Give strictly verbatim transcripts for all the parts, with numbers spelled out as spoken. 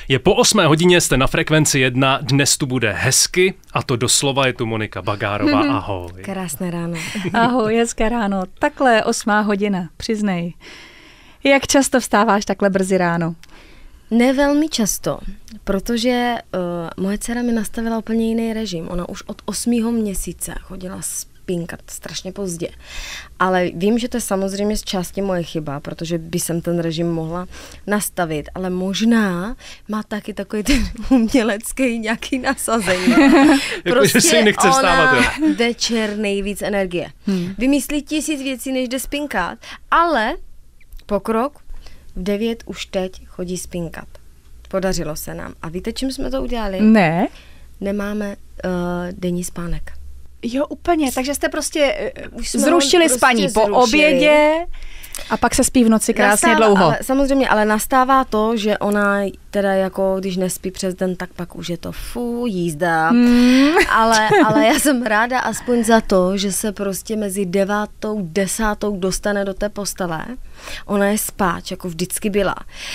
Je po osmé hodině, jste na Frekvenci jedna, dnes tu bude hezky a to doslova, je tu Monika Bagárová, ahoj. Krásné ráno. Ahoj, hezké ráno. Takhle osmá hodina, přiznej. Jak často vstáváš takhle brzy ráno? Ne velmi často, protože uh, moje dcera mi nastavila úplně jiný režim. Ona už od osmého měsíce chodila spinkat strašně pozdě. Ale vím, že to je samozřejmě z části moje chyba, protože by jsem ten režim mohla nastavit, ale možná má taky takový ten umělecký nějaký nasazení. Prostě si nechce vstávat. Ona jde čer nejvíc energie. Hmm. Vymyslí tisíc věcí, než jde spinkat, ale pokrok v devět už teď chodí spinkat. Podařilo se nám. A víte, čím jsme to udělali? Ne. Nemáme uh, denní spánek. Jo, úplně. Takže jste prostě už jsme zrušili prostě spaní zrušili. po obědě a pak se spí v noci krásně nastává, dlouho. Ale, samozřejmě, ale nastává to, že ona teda jako, když nespí přes den, tak pak už je to fú, jízda. Mm. Ale, ale já jsem ráda aspoň za to, že se prostě mezi devátou, desátou dostane do té postele. Ona je spáč, jako vždycky byla.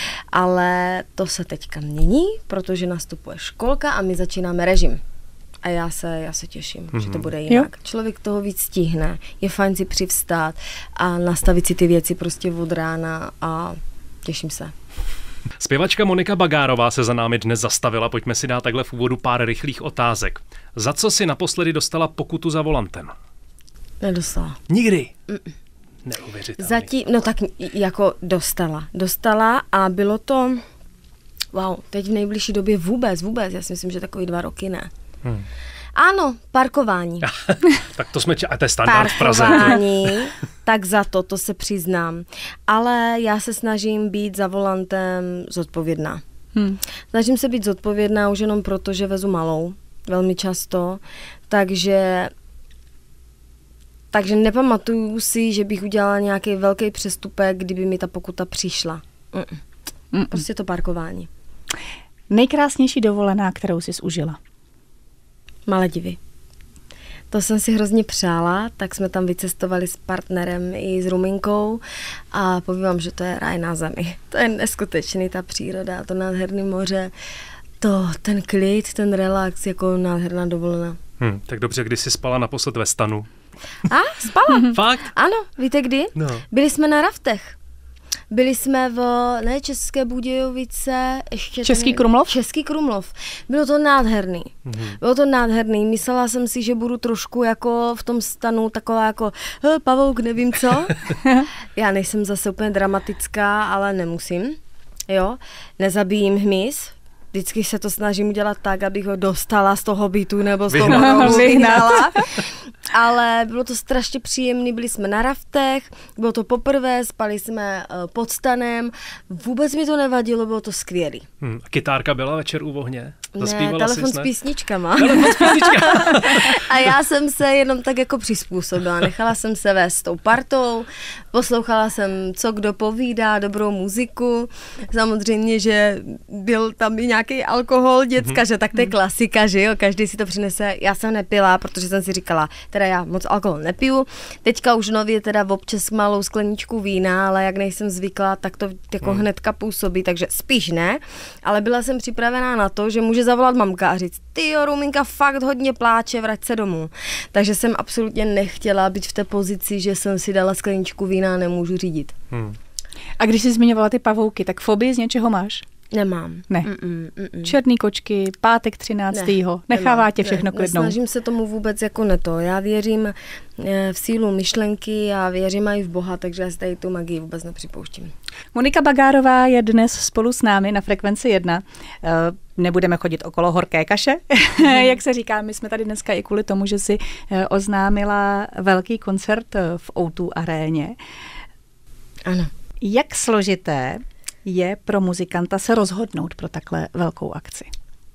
Ale to se teďka mění, protože nastupuje školka a my začínáme režim. A já se, já se těším, mm-hmm. že to bude jinak. Jo. Člověk toho víc stihne. Je fajn si přivstát a nastavit si ty věci prostě od rána a těším se. Zpěvačka Monika Bagárová se za námi dnes zastavila. Pojďme si dát takhle v úvodu pár rychlých otázek. Za co si naposledy dostala pokutu za volantem? Nedostala. Nikdy? Mm. Neuvěřitelný. Zatím, no tak jako dostala. Dostala a bylo to, wow, teď v nejbližší době vůbec, vůbec. Já si myslím, že takový dva roky ne. Hmm. Ano, parkování. Tak to jsme, a to je standard v Praze. Parkování, tak za to, to se přiznám. Ale já se snažím být za volantem zodpovědná. Hmm. Snažím se být zodpovědná už jenom proto, že vezu malou, velmi často, takže takže nepamatuju si, že bych udělala nějaký velký přestupek, kdyby mi ta pokuta přišla. Mm. Mm. Prostě to parkování. Nejkrásnější dovolená, kterou jsi užila? Maledivy. To jsem si hrozně přála, tak jsme tam vycestovali s partnerem i s Ruminkou a povím, že to je ráj na zemi. To je neskutečný, ta příroda, to nádherné moře, to, ten klid, ten relax, jako nádherná dovolená. Hmm, tak dobře, kdy jsi spala naposled ve stanu? A, spala. Fakt? Ano, víte kdy? No. Byli jsme na raftech. Byli jsme v, ne, České Budějovice, ještě... Český ten, Krumlov? Český Krumlov. Bylo to nádherný. Mm-hmm. Bylo to nádherný. Myslela jsem si, že budu trošku jako v tom stanu taková jako pavouk, nevím co. Já nejsem zase úplně dramatická, ale nemusím. Jo, nezabijím hmyz. Vždycky se to snažím udělat tak, abych ho dostala z toho bytu nebo z toho rohu vyhnala. Ale bylo to strašně příjemné, byli jsme na raftech, bylo to poprvé, spali jsme uh, pod stanem, vůbec mi to nevadilo, bylo to skvělý. Hmm. Kytárka byla večer u ohně? Ne, telefon s písničkama. Telefon s písničkama. A já jsem se jenom tak jako přizpůsobila, nechala jsem se vést s tou partou, poslouchala jsem, co kdo povídá, dobrou muziku, samozřejmě, že byl tam i nějaký alkohol, děcka, mm-hmm. že tak to je klasika, že jo, každý si to přinese. Já jsem nepila, protože jsem si říkala, teda já moc alkohol nepiju, teďka už nově teda občas malou skleničku vína, ale jak nejsem zvyklá, tak to jako mm. hnedka působí, takže spíš ne, ale byla jsem připravená na to, že může zavolat mamka a říct, tyjo, Ruminka fakt hodně pláče, vrať se domů. Takže jsem absolutně nechtěla být v té pozici, že jsem si dala skleničku vína a nemůžu řídit. Hmm. A když jsi zmiňovala ty pavouky, tak fobii z něčeho máš? Nemám. Ne. Mm-mm, mm-mm. Černý kočky, pátek třináctého Ne, Nechává tě všechno ne, klidnou. Nesnažím se tomu vůbec jako neto. Já věřím v sílu myšlenky a věřím i v Boha, takže já si tady tu magii vůbec nepřipouštím. Monika Bagárová je dnes spolu s námi na Frekvenci jedna. Nebudeme chodit okolo horké kaše, jak se říká. My jsme tady dneska i kvůli tomu, že si oznámila velký koncert v ó dva aréně. Ano. Jak složité je pro muzikanta se rozhodnout pro takhle velkou akci?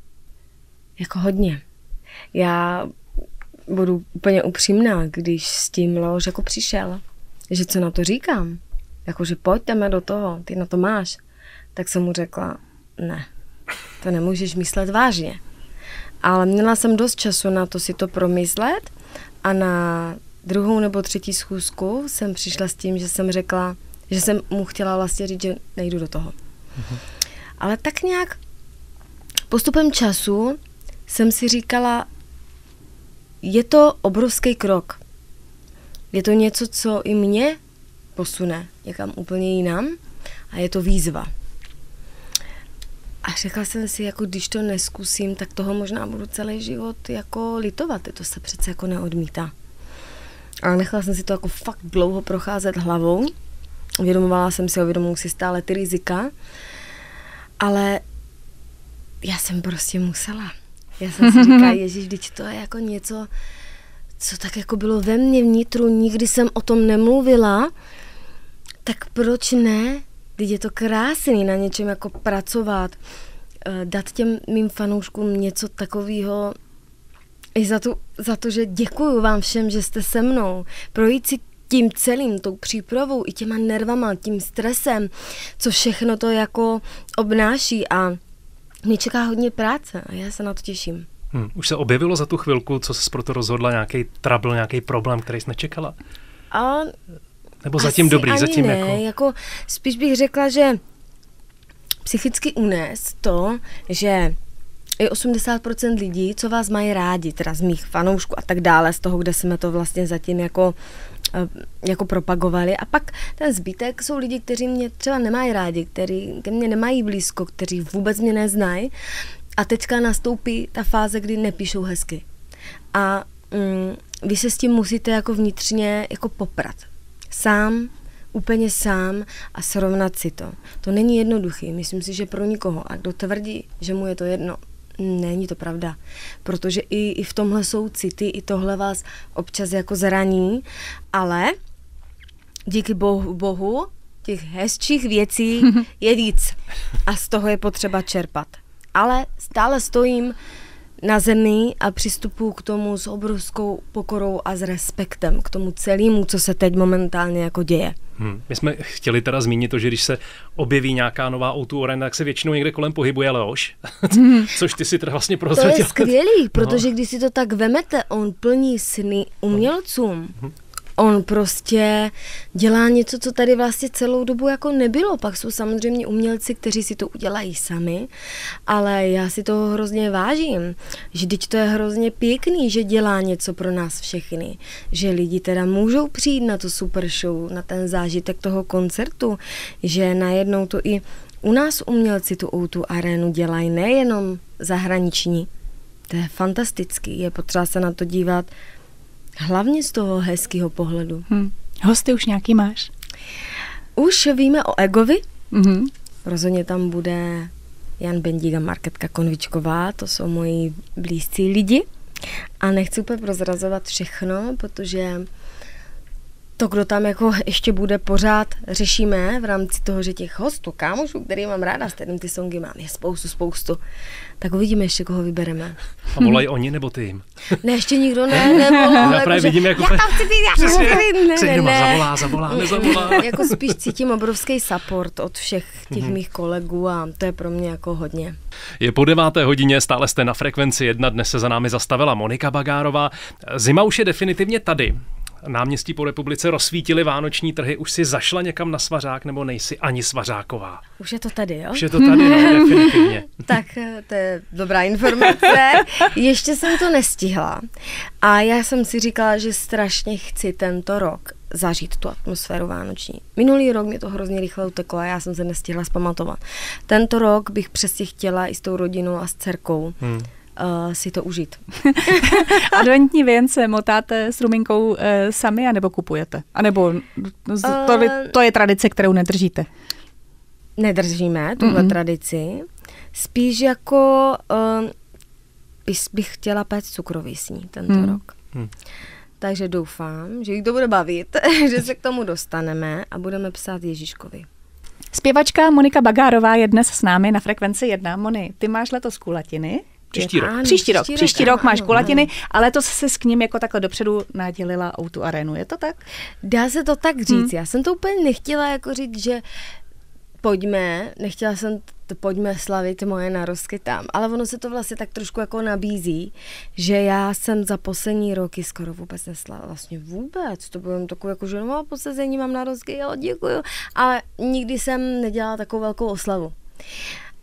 Jako hodně. Já budu úplně upřímná, když s tím Leoš jako přišel, že co na to říkám, jakože pojďme do toho, ty na to máš, tak jsem mu řekla, ne, to nemůžeš myslet vážně. Ale měla jsem dost času na to si to promyslet a na druhou nebo třetí schůzku jsem přišla s tím, že jsem řekla, že jsem mu chtěla vlastně říct, že nejdu do toho. Mhm. Ale tak nějak postupem času jsem si říkala, je to obrovský krok. Je to něco, co i mě posune někam úplně jinam a je to výzva. A řekla jsem si, jako když to neskusím, tak toho možná budu celý život jako litovat. To se přece jako neodmítá. A nechala jsem si to jako fakt dlouho procházet hlavou. Uvědomovala jsem si, uvědomuji si stále ty rizika. Ale já jsem prostě musela. Já jsem si říkala, ježiš, vždyť to je jako něco, co tak jako bylo ve mně vnitru, nikdy jsem o tom nemluvila, tak proč ne? Teď je to krásný na něčem jako pracovat, dát těm mým fanouškům něco takového, i za, tu, za to, že děkuju vám všem, že jste se mnou, projít si tím celým, tou přípravou, i těma nervama, tím stresem, co všechno to jako obnáší a mě čeká hodně práce a já se na to těším. Hmm, už se objevilo za tu chvilku, co jsi pro to rozhodla, nějaký trouble, nějaký problém, který jsi nečekala? A Nebo zatím dobrý, zatím ne, jako... jako... Spíš bych řekla, že psychický únes to, že je osmdesát procent lidí, co vás mají rádi, teda z mých fanoušků a tak dále, z toho, kde jsme to vlastně zatím jako, jako propagovali. A pak ten zbytek jsou lidi, kteří mě třeba nemají rádi, kteří ke mně nemají blízko, kteří vůbec mě neznají. A teďka nastoupí ta fáze, kdy nepíšou hezky. A mm, vy se s tím musíte jako vnitřně jako poprat. Sám, úplně sám a srovnat si to. To není jednoduchý. Myslím si, že pro nikoho. A kdo tvrdí, že mu je to jedno, není to pravda. Protože i, i v tomhle jsou city, i tohle vás občas jako zraní, ale díky bohu, bohu těch hezčích věcí je víc. A z toho je potřeba čerpat. Ale stále stojím na zemi a přistupuji k tomu s obrovskou pokorou a s respektem k tomu celému, co se teď momentálně jako děje. Hmm. My jsme chtěli teda zmínit to, že když se objeví nějaká nová ó dva Arena, tak se většinou někde kolem pohybuje Leoš, hmm. což ty si teda vlastně prozradila. To je skvělý, protože když si to tak vemete, on plní sny umělcům. Hmm. On prostě dělá něco, co tady vlastně celou dobu jako nebylo. Pak jsou samozřejmě umělci, kteří si to udělají sami, ale já si toho hrozně vážím. Že teď to je hrozně pěkný, že dělá něco pro nás všechny. Že lidi teda můžou přijít na to super show, na ten zážitek toho koncertu, že najednou to i u nás umělci tu ó dva Arenu dělají, nejenom zahraniční. To je fantastický, je potřeba se na to dívat hlavně z toho hezkého pohledu. Hmm. Hosty už nějaký máš? Už víme o Egovi. Mm-hmm. Rozhodně tam bude Jan Bendík a Marketka Konvičková, to jsou moji blízcí lidi. A nechci úplně prozrazovat všechno, protože to, kdo tam jako ještě bude pořád, řešíme v rámci toho, že těch hostů, kámošů, který mám ráda, s kterým ty songy mám, je spoustu, spoustu. Tak uvidíme ještě, koho vybereme. A volají oni, nebo ty jim? Ne, ještě nikdo ne, nevolal. Já právě vidím, jako... Já tam chci být, já tam chci být. Ne, ne, ne. Zavolá, zavolá, nezavolá. Jako spíš cítím obrovský support od všech těch mm-hmm. mých kolegů a to je pro mě jako hodně. Je po deváté hodině, stále jste na Frekvenci jedna, dnes se za námi zastavila Monika Bagárová. Zima už je definitivně tady. Náměstí po republice rozsvítily vánoční trhy. Už si zašla někam na svařák, nebo nejsi ani svařáková? Už je to tady, jo? Už je to tady, no, definitivně. Tak to je dobrá informace. Ještě jsem to nestihla. A já jsem si říkala, že strašně chci tento rok zažít tu atmosféru vánoční. Minulý rok mě to hrozně rychle uteklo a já jsem se nestihla zpamatovat. Tento rok bych přesně chtěla i s tou rodinou a s dcerkou hmm. Uh, si to užít. Adventní věnce motáte s Ruminkou uh, sami, anebo kupujete? A nebo to, to je tradice, kterou nedržíte? Nedržíme tuhle mm-hmm. tradici. Spíš jako uh, bych chtěla péct cukroví sní tento mm. rok. Mm. Takže doufám, že jich to bude bavit, že se k tomu dostaneme a budeme psát Ježíškovi. Zpěvačka Monika Bagárová je dnes s námi na Frekvenci jedna. Moni, ty máš letos kulatiny. Příští rok. Ano, příští rok, příští, příští rok, rok máš kulatiny, ano. A letos se s k ním jako takhle dopředu nadělila ó dva Arenu, je to tak? Dá se to tak říct, hmm. já jsem to úplně nechtěla jako říct, že pojďme, nechtěla jsem to pojďme slavit moje narozky tam, ale ono se to vlastně tak trošku jako nabízí, že já jsem za poslední roky skoro vůbec neslavila, vlastně vůbec, to bylo jen takové jako, že no, posezení mám narozky, jo, děkuju, ale nikdy jsem nedělala takovou velkou oslavu.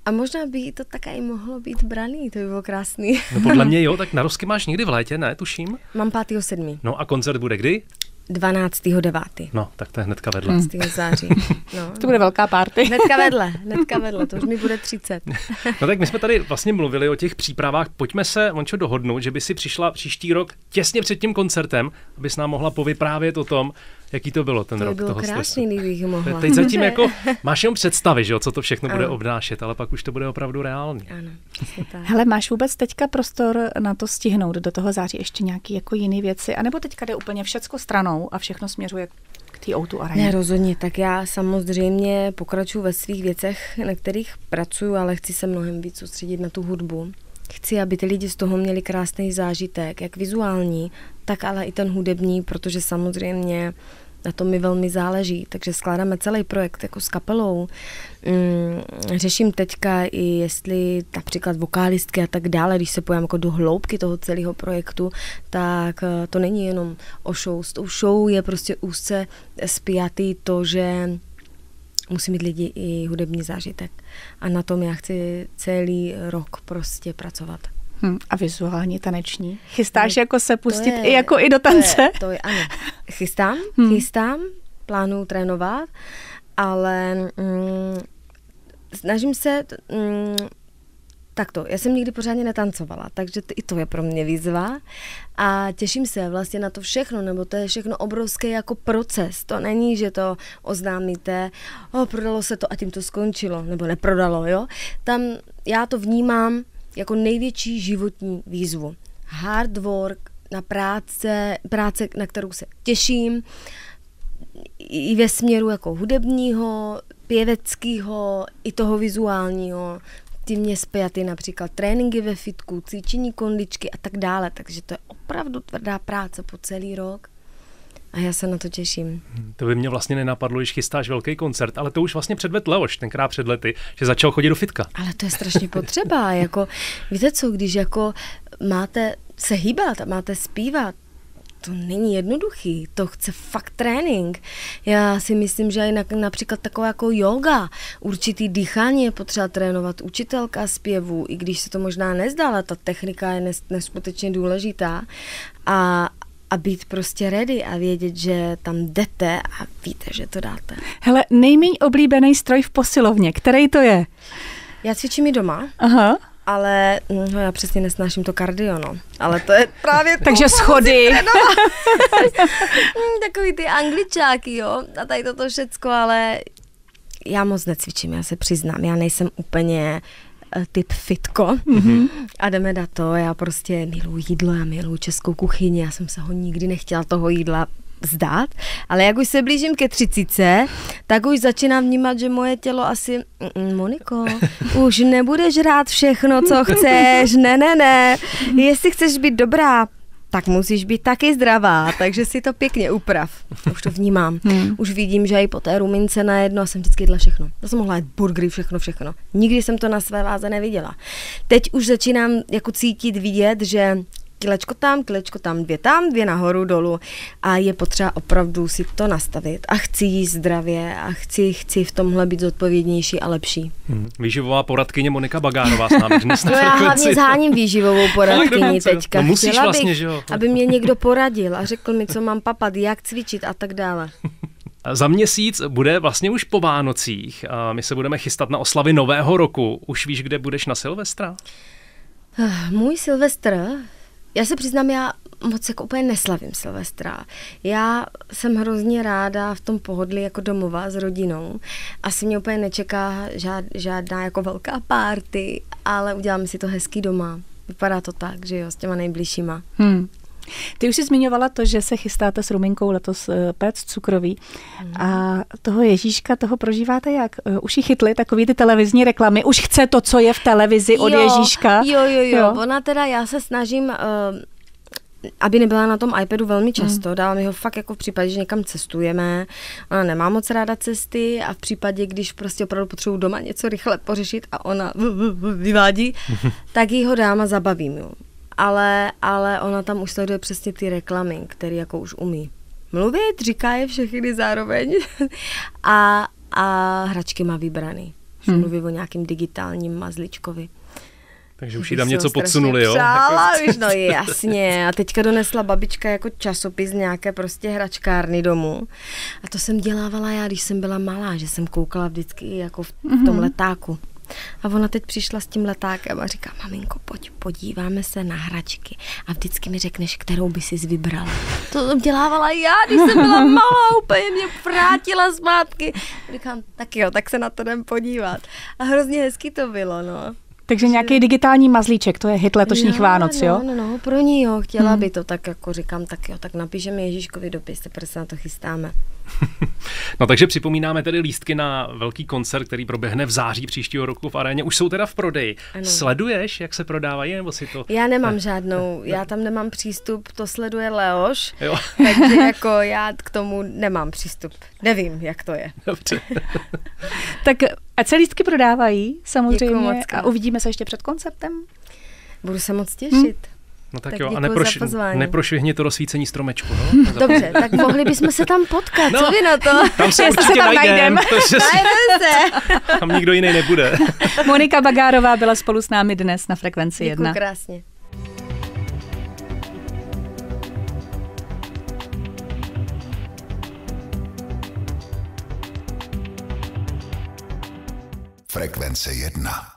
A možná by to také i mohlo být braný, to by bylo krásný. No podle mě jo, tak narozky máš někdy v létě, ne, tuším? Mám pátého sedmého No a koncert bude kdy? dvanáctého devátého No, tak to je hnedka vedle. dvanáctého září. No. To bude velká party. Hnedka vedle, hnedka vedle, to už mi bude třicet. No tak my jsme tady vlastně mluvili o těch přípravách. Pojďme se, Mončo, dohodnout, že by si přišla příští rok těsně před tím koncertem, abys nám mohla povyprávět o tom, jaký to bylo ten to rok bylo toho krásný, kdybych mohla. Teď zatím jako máš jenom představy, že jo, co to všechno bude ano. obnášet, ale pak už to bude opravdu reálný. Ano, přesně tak. Hele, máš vůbec teďka prostor na to stihnout do toho září ještě nějaký jako jiný věci, anebo teďka jde úplně všecko stranou a všechno směřuje k té ó dvě aréně? Ne, rozhodně, tak já samozřejmě pokračuji ve svých věcech, na kterých pracuji, ale chci se mnohem víc soustředit na tu hudbu. Chci, aby ty lidi z toho měli krásný zážitek, jak vizuální, tak ale i ten hudební, protože samozřejmě na tom mi velmi záleží, takže skládáme celý projekt jako s kapelou. Mm, řeším teďka i jestli například vokálistky a tak dále, když se pojím jako do hloubky toho celého projektu, tak to není jenom o show. S tou show je prostě úzce spjatý to, že musí mít lidi i hudební zážitek. A na tom já chci celý rok prostě pracovat. Hmm, a vizuální, taneční. Chystáš no, jako se pustit je, i jako i do tance? To je, to je, ano. Chystám, hmm. chystám, plánuju trénovat, ale mm, snažím se mm, takto. Já jsem nikdy pořádně netancovala, takže to, i to je pro mě výzva a těším se vlastně na to všechno, nebo to je všechno obrovský jako proces. To není, že to oznámíte, o, prodalo se to a tím to skončilo, nebo neprodalo, jo. Tam já to vnímám jako největší životní výzvu. Hard work na práce, práce, na kterou se těším, i ve směru jako hudebního, pěveckého, i toho vizuálního. Tím mě spjaty například tréninky ve fitku, cvičení kondičky a tak dále. Takže to je opravdu tvrdá práce po celý rok. A já se na to těším. To by mě vlastně nenapadlo, když chystáš velký koncert, ale to už vlastně předvedl Leoš, tenkrát před lety, že začal chodit do fitka. Ale to je strašně potřeba. Jako, víte co, když jako máte se hýbat a máte zpívat, to není jednoduchý, to chce fakt trénink. Já si myslím, že i na, například taková jako yoga, určitý dýchání je potřeba trénovat, učitelka zpěvu, i když se to možná nezdá, ale ta technika je nes, neskutečně důležitá. A a být prostě ready a vědět, že tam jdete a víte, že to dáte. Hele, nejméně oblíbený stroj v posilovně, který to je? Já cvičím i doma. Aha. Ale no, já přesně nesnáším to kardio, no. Ale to je právě to. Takže schody. Takový ty angličáky, jo. A tady toto všecko, ale já moc necvičím, já se přiznám. Já nejsem úplně typ fitko. Mm-hmm. A jdeme na to, já prostě miluji jídlo, já miluji českou kuchyni, já jsem se ho nikdy nechtěla toho jídla vzdát, ale jak už se blížím ke třicítce, tak už začínám vnímat, že moje tělo asi, Moniko, už nebudeš rád všechno, co chceš, ne, ne, ne, jestli chceš být dobrá, tak musíš být taky zdravá, takže si to pěkně uprav. Už to vnímám. Hmm. Už vidím, že i po té rumince najednou a jsem vždycky jedla všechno. Já jsem mohla jít burgery, všechno, všechno. Nikdy jsem to na své váze neviděla. Teď už začínám jako cítit, vidět, že kilečko tam, kilečko tam, dvě tam, dvě nahoru, dolů a je potřeba opravdu si to nastavit a chci jíst zdravě a chci, chci v tomhle být zodpovědnější a lepší. Hmm. Výživová poradkyně Monika Bagárová s námi dnes na no Frekvenci. Já hlavně zháním výživovou poradkyni teďka. No musíš Chtěla vlastně, bych, že jo. aby mě někdo poradil a řekl mi, co mám papat, jak cvičit a tak dále. Za měsíc bude vlastně už po Vánocích a my se budeme chystat na oslavy Nového roku. Už víš, kde budeš na Silvestra? Můj Silvestr, já se přiznám, já moc jako úplně neslavím Silvestra. Já jsem hrozně ráda v tom pohodlí jako domova s rodinou. Asi mě úplně nečeká žád, žádná jako velká party, ale uděláme si to hezký doma. Vypadá to tak, že jo, s těma nejbližšíma. Hmm. Ty už jsi zmiňovala to, že se chystáte s Ruminkou letos péct cukroví hmm. a toho Ježíška, toho prožíváte jak? Už ji chytli takový ty televizní reklamy, už chce to, co je v televizi od jo, Ježíška? Jo, jo, jo, jo. Ona teda, já se snažím, uh, aby nebyla na tom iPadu velmi často, hmm. dávám ho fakt jako v případě, že někam cestujeme, ona nemá moc ráda cesty a v případě, když prostě opravdu potřebuji doma něco rychle pořešit a ona vyvádí, tak jí ho dám a zabavím ju. Ale, ale ona tam už sleduje přesně ty reklamy, které jako už umí mluvit, říká je všechny zároveň a, a hračky má vybraný. že hmm. mluví o nějakým digitálním mazlíčkovi. Takže už jí tam něco podsunuli, jo? Přála, už, no jasně. A teďka donesla babička jako časopis nějaké prostě hračkárny domů. A to jsem dělávala já, když jsem byla malá, že jsem koukala vždycky jako v, v tom letáku. A ona teď přišla s tím letákem a říká, maminko, pojď, podíváme se na hračky a vždycky mi řekneš, kterou by sis vybrala. To jsem dělávala já, když jsem byla malá, úplně mě vrátila zpátky. Říkám, tak jo, tak se na to jdem podívat. A hrozně hezky to bylo, no. Takže nějaký digitální mazlíček, to je hit letošních no, Vánoc, no, jo? No, no, pro ní jo, chtěla hmm. by to, tak jako říkám, tak jo, tak napíšeme Ježíškovi dopis, teprve se na to chystáme. No takže připomínáme tedy lístky na velký koncert, který proběhne v září příštího roku v aréně. Už jsou teda v prodeji. Ano. Sleduješ, jak se prodávají, nebo si to... Já nemám žádnou, já tam nemám přístup, to sleduje Leoš, jo. Takže jako já k tomu nemám přístup. Nevím, jak to je. Dobře. Tak ať se lístky prodávají, samozřejmě, a uvidíme se ještě před koncertem. Budu se moc těšit. Hmm. No tak, tak jo, a neproš, neprošvihni to rozsvícení stromečku, no? Dobře, tak mohli bychom se tam potkat, no, co vy na to? Tam se určitě tam najdem. Se. Tam nikdo jiný nebude. Monika Bagárová byla spolu s námi dnes na Frekvenci jedna. Děkuji krásně. Frekvence jedna.